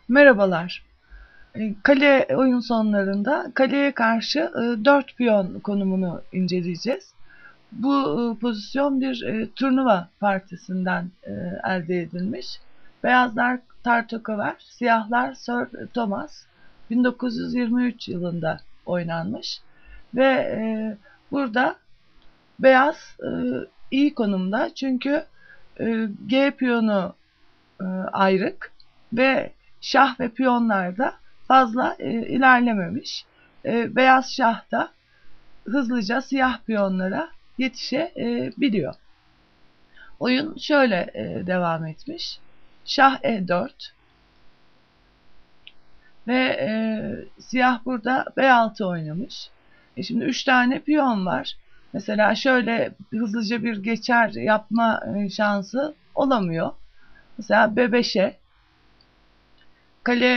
Merhabalar. Kale oyun sonlarında kaleye karşı 4 piyon konumunu inceleyeceğiz. Bu pozisyon bir turnuva partisinden elde edilmiş. Beyazlar Tartakover, siyahlar Sir Thomas 1923 yılında oynanmış ve burada beyaz iyi konumda çünkü G piyonu ayrık ve şah ve piyonlar da fazla ilerlememiş. Beyaz şah da hızlıca siyah piyonlara yetişebiliyor. Oyun şöyle devam etmiş. Şah E4 ve siyah burada B6 oynamış. Şimdi 3 tane piyon var. Mesela şöyle hızlıca bir geçer yapma şansı olamıyor. Mesela B5'e kale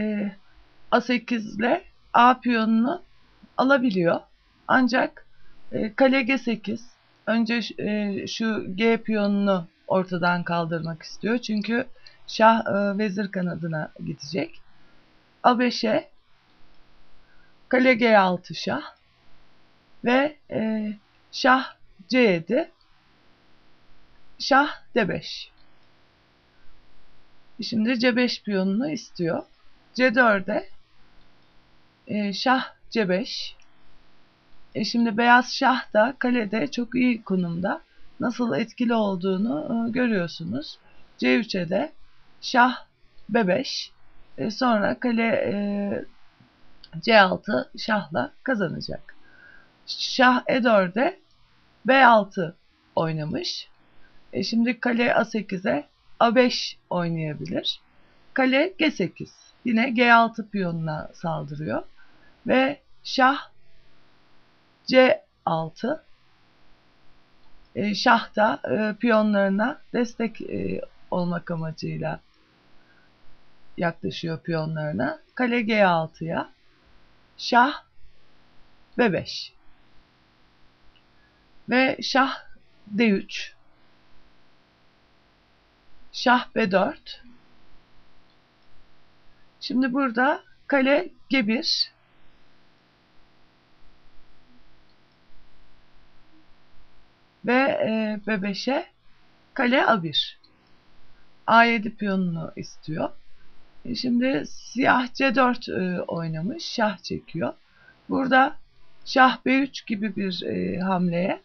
A8 ile A piyonunu alabiliyor. Ancak kale G8 önce şu G piyonunu ortadan kaldırmak istiyor. Çünkü şah vezir kanadına gidecek. A5'e kale G6 şah ve şah C7 şah D5. Şimdi C5 piyonunu istiyor. C4'e şah C5. Şimdi beyaz şah da kalede çok iyi konumda. Nasıl etkili olduğunu görüyorsunuz. C3'e de şah B5. Sonra kale C6 şahla kazanacak. Şah E4'e B6 oynamış. Şimdi kale A8'e A5 oynayabilir. Kale G8. Yine G6 piyonuna saldırıyor. Ve şah C6. Şah da piyonlarına destek olmak amacıyla yaklaşıyor piyonlarına. Kale G6'ya. Şah B5. Ve şah D3. Şah B4. Şimdi burada kale G1. Ve B5'e kale A1. A7 piyonunu istiyor. Şimdi siyah C4 oynamış. Şah çekiyor. Burada şah B3 gibi bir hamleye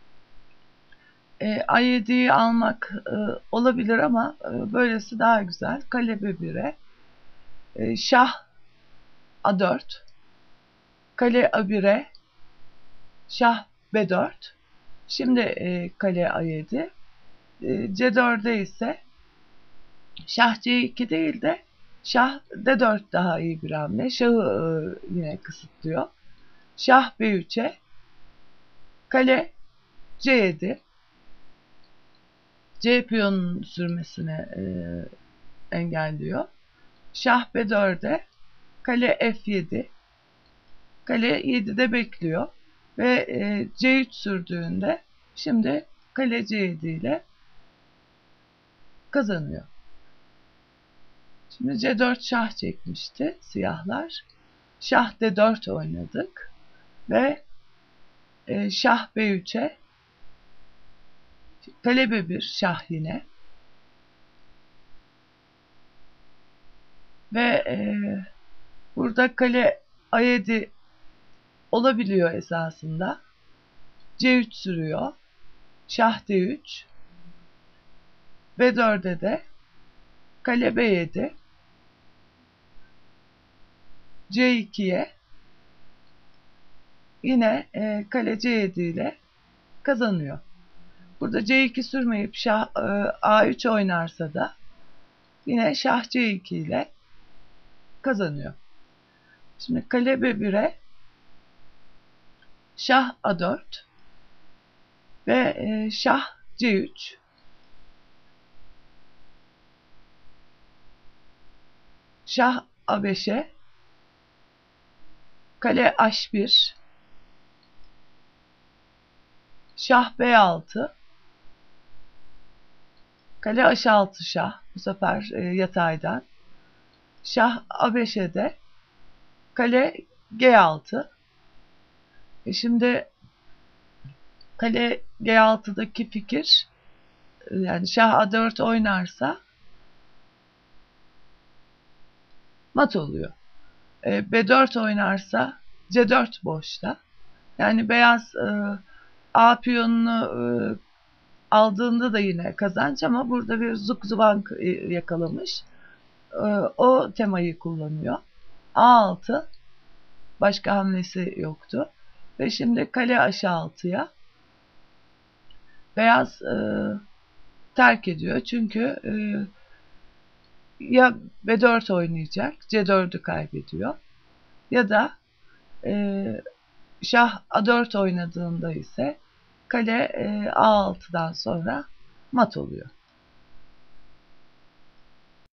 A7'yi almak olabilir ama böylesi daha güzel. Kale B1'e şah A4 kale A1'e şah B4. Şimdi kale A7 C4'e ise şah C2 değil de şah D4 daha iyi bir hamle. Şahı yine kısıtlıyor. Şah B3'e kale C7 C piyonunun sürmesini engelliyor. Şah B4'e kale F7 kale 7'de bekliyor ve C3 sürdüğünde şimdi kale C7 ile kazanıyor. Şimdi C4 şah çekmişti siyahlar. Şah D4 oynadık ve şah B3'e kale B1 şah yine ve burada kale A7 olabiliyor esasında. C3 sürüyor. Şah D3 B4'e de kale B7 C2'ye yine kale C7 ile kazanıyor. Burada C2 sürmeyip şah A3 oynarsa da yine şah C2 ile kazanıyor. Şimdi kale B1'e şah A4 ve şah C3 şah A5'e kale H1 şah B6 kale H6 şah bu sefer yataydan Şah A5'e, kale G6. Şimdi kale G6'daki fikir, yani şah A4 oynarsa mat oluyor. B4 oynarsa C4 boşta. Yani beyaz A piyonunu aldığında da yine kazanç, ama burada bir zugzwang yakalamış. O temayı kullanıyor. A6, başka hamlesi yoktu. Ve şimdi kale H6'ya beyaz terk ediyor. Çünkü ya B4 oynayacak, C4'ü kaybediyor. Ya da şah A4 oynadığında ise kale A6'dan sonra mat oluyor.